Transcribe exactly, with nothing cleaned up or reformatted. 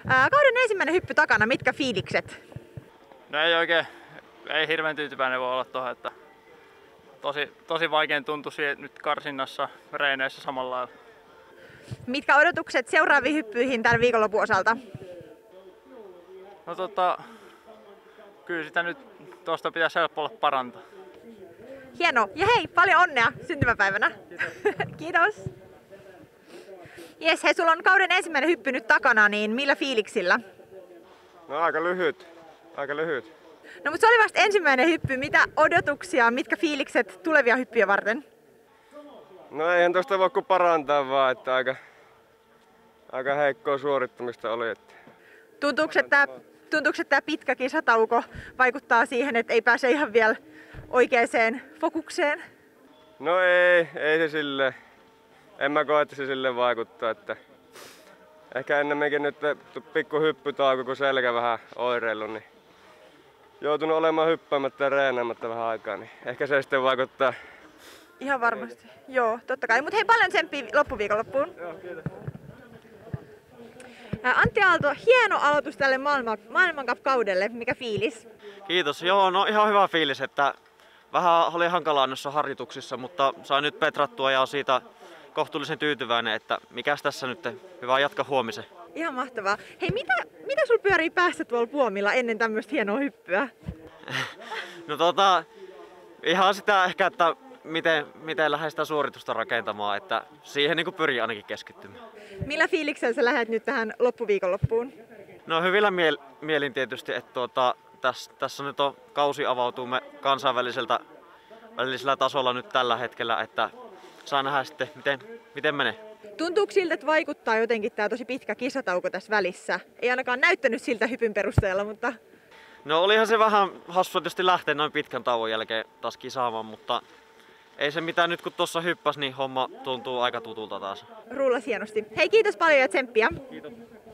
Ää, kauden ensimmäinen hyppy takana, mitkä fiilikset? No ei oikein, ei hirveän tyytyväinen voi olla tuohon, että tosi, tosi vaikein tuntui nyt karsinnassa, reeneissä samalla lailla. Mitkä odotukset seuraaviin hyppyihin tämän viikonlopun osalta? No tota, kyllä sitä nyt tuosta pitäisi helppo olla parantaa. Hienoa. Ja hei, paljon onnea syntymäpäivänä. Kiitos. Kiitos. Jes, hei, sulla on kauden ensimmäinen hyppy nyt takana, niin millä fiiliksillä? No aika lyhyt. Aika lyhyt. No mutta se oli vasta ensimmäinen hyppy. Mitä odotuksia, mitkä fiilikset tulevia hyppyjä varten? No eihän tosta voi kuin parantaa vaan, että aika, aika heikkoa suorittamista oli. Että... Tuntuuko, että tuntuuko, että tämä pitkä kisatauko vaikuttaa siihen, että ei pääse ihan vielä oikeaan fokukseen? No ei, ei se silleen. En mä koe, että se silleen vaikuttaa. Että ehkä ennemminkin nyt pikku hyppytauko, kun selkä vähän oireillut, niin joutunut olemaan hyppäämättä ja reenaamatta vähän aikaa, niin ehkä se sitten vaikuttaa. Ihan varmasti. Joo, totta kai. Mutta hei, paljon tsemppiä loppuviikonloppuun. Joo, kiitos. Antti Aalto, hieno aloitus tälle maailman, maailmancup-kaudelle. Mikä fiilis? Kiitos. Joo, no ihan hyvä fiilis, että vähän oli hankalaa noissa harjoituksissa, mutta sain nyt petrattua ja on siitä kohtuullisen tyytyväinen, että mikäs tässä nyt, hyvä jatka huomisen. Ihan mahtavaa. Hei, mitä, mitä sul pyörii päässä tuolla puomilla ennen tämmöistä hienoa hyppyä? No tota, ihan sitä ehkä, että miten, miten lähden sitä suoritusta rakentamaan, että siihen niin kuin pyrin ainakin keskittymään. Millä fiiliksellä sä lähdet nyt tähän loppuviikonloppuun? No hyvillä miel- mielin tietysti, että tuota, tässä, tässä nyt on kausi avautuu me kansainväliseltä välisellä tasolla nyt tällä hetkellä, että saa nähdä sitten miten, miten menee. Tuntuuko siltä, että vaikuttaa jotenkin tämä tosi pitkä kisatauko tässä välissä? Ei ainakaan näyttänyt siltä hypyn perusteella, mutta... No olihan se vähän hassua tietysti lähteä noin pitkän tauon jälkeen taas kisaamaan, mutta ei se mitään, nyt kun tuossa hyppäs, niin homma tuntuu aika tutulta taas. Rullas hienosti. Hei, kiitos paljon ja tsemppiä. Kiitos.